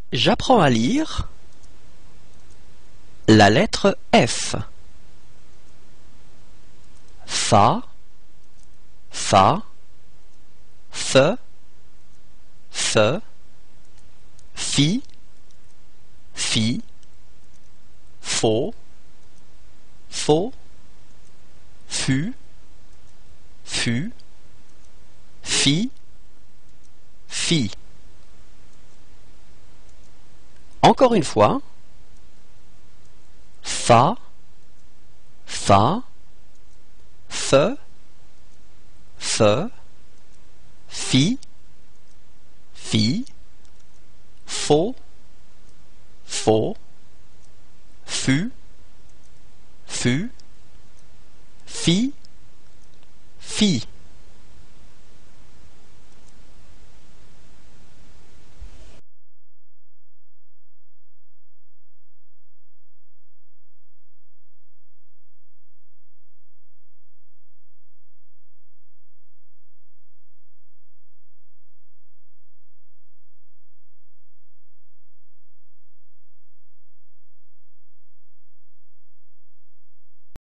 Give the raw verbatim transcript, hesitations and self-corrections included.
J'apprends à lire la lettre F. Fa, fa, fe, fe, fi, fi, fo, fo, fu, fu, fi, fi. Encore une fois. Fa, fa, fe, fe, fi, fi, fo, fo, fu, fu, fi, fi.